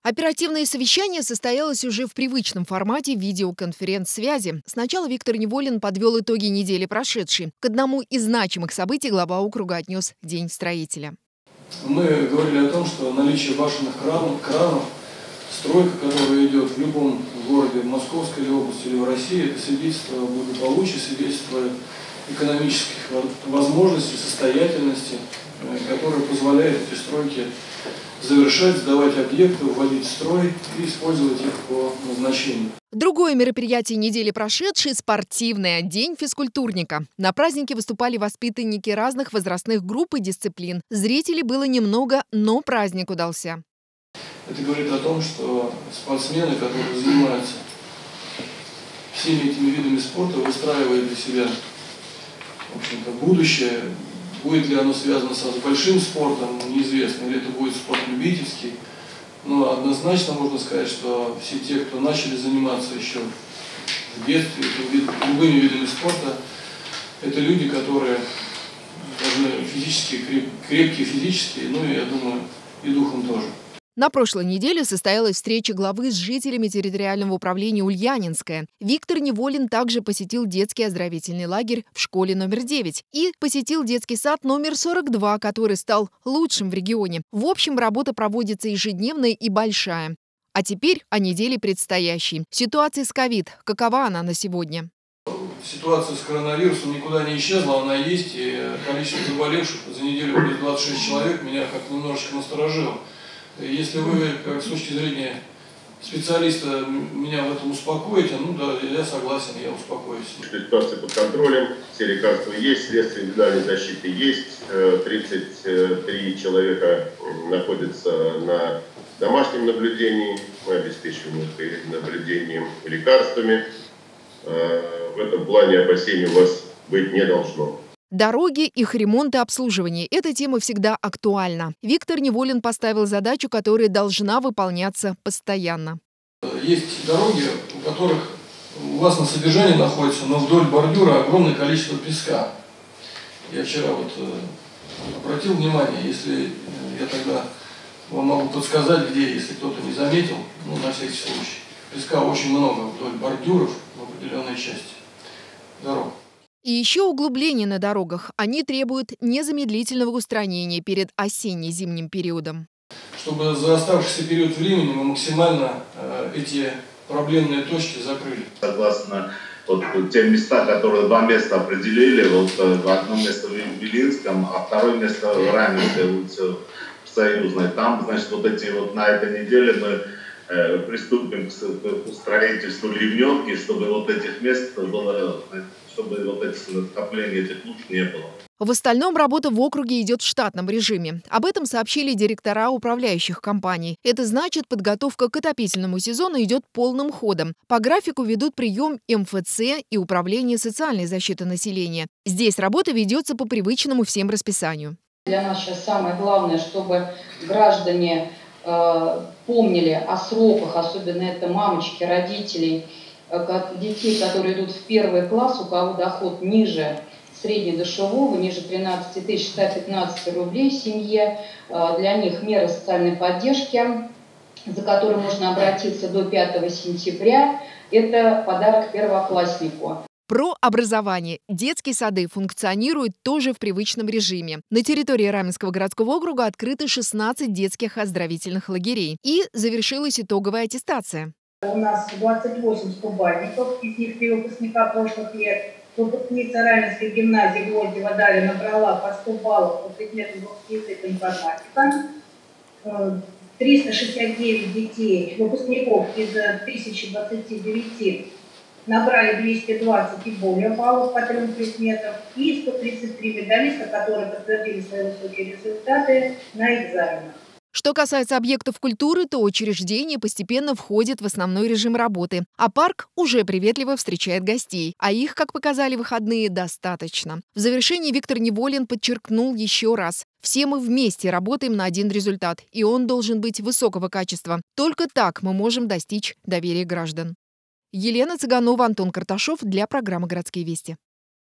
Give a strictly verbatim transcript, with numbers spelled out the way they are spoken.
Оперативное совещание состоялось уже в привычном формате видеоконференц-связи. Сначала Виктор Неволин подвел итоги недели прошедшей. К одному из значимых событий глава округа отнес День строителя. Мы говорили о том, что наличие башенных кранов, кранов стройка, которая идет в любом городе, в Московской или области, или в России, это свидетельство о благополучии, свидетельство экономических возможностей, состоятельности, которая позволяет эти стройки завершать, сдавать объекты, вводить в строй и использовать их по назначению. Другое мероприятие недели прошедшей – спортивное – День физкультурника. На празднике выступали воспитанники разных возрастных групп и дисциплин. Зрителей было немного, но праздник удался. Это говорит о том, что спортсмены, которые занимаются всеми этими видами спорта, выстраивают для себя, в общем-то, будущее. Будет ли оно связано с большим спортом, неизвестно, или это будет спорт любительский. Но однозначно можно сказать, что все те, кто начали заниматься еще в детстве любыми видами спорта, это люди, которые должны физически, крепкие физически, ну и, я думаю, и духом тоже. На прошлой неделе состоялась встреча главы с жителями территориального управления Ульянинское. Виктор Неволин также посетил детский оздоровительный лагерь в школе номер девять и посетил детский сад номер сорок два, который стал лучшим в регионе. В общем, работа проводится ежедневная и большая. А теперь о неделе предстоящей. Ситуация с ковид. Какова она на сегодня? Ситуация с коронавирусом никуда не исчезла, она есть. И количество заболевших за неделю плюс двадцать шесть человек меня как-то немножечко насторожило. Если вы, как с точки зрения специалиста, меня в этом успокоите, ну да, я согласен, я успокоюсь. Ситуация под контролем, все лекарства есть, средства индивидуальной защиты есть, тридцать три человека находятся на домашнем наблюдении, мы обеспечиваем их наблюдением и лекарствами. В этом плане опасений у вас быть не должно. Дороги, их ремонт и обслуживание – эта тема всегда актуальна. Виктор Неволин поставил задачу, которая должна выполняться постоянно. Есть дороги, у которых у вас на содержании находится, но вдоль бордюра огромное количество песка. Я вчера вот обратил внимание, если я тогда вам могу подсказать, где, если кто-то не заметил, ну, на всякий случай. Песка очень много вдоль бордюров в определенной части дорог. И еще углубления на дорогах. Они требуют незамедлительного устранения перед осенне-зимним периодом. Чтобы за оставшийся период времени мы максимально э, эти проблемные точки закрыли. Согласно вот, тем местам, которые два места определили, вот одно место в Белинском, а второе место в Раменской улице Союзной. Там, значит, вот эти вот на этой неделе мы э, приступим к строительству ливневки, чтобы вот этих мест было, чтобы вот этих скоплений этих луж не было. В остальном работа в округе идет в штатном режиме. Об этом сообщили директора управляющих компаний. Это значит, подготовка к отопительному сезону идет полным ходом. По графику ведут прием эм эф цэ и Управление социальной защиты населения. Здесь работа ведется по привычному всем расписанию. Для нас сейчас самое главное, чтобы граждане э, помнили о сроках, особенно это мамочки, родителей, детей, которые идут в первый класс, у кого доход ниже среднедушевого, ниже тринадцати тысяч ста пятнадцати рублей в семье. Для них меры социальной поддержки, за которые можно обратиться до пятого сентября, это подарок первокласснику. Про образование. Детские сады функционируют тоже в привычном режиме. На территории Раменского городского округа открыты шестнадцать детских оздоровительных лагерей. И завершилась итоговая аттестация. У нас двадцать восемь стобальников, из них три выпускника прошлых лет. Выпускница Раменской гимназии Гвоздева Дарья набрала по сто баллов по предмету русский язык и информатика. триста шестьдесят девять детей, выпускников из тысячи двадцати девяти набрали двести двадцать и более баллов по трем предметам. И сто тридцать три медалиста, которые подтвердили свои высокие результаты на экзаменах. Что касается объектов культуры, то учреждение постепенно входит в основной режим работы. А парк уже приветливо встречает гостей. А их, как показали выходные, достаточно. В завершении Виктор Неволин подчеркнул еще раз. Все мы вместе работаем на один результат. И он должен быть высокого качества. Только так мы можем достичь доверия граждан. Елена Цыганова, Антон Карташов для программы «Городские вести».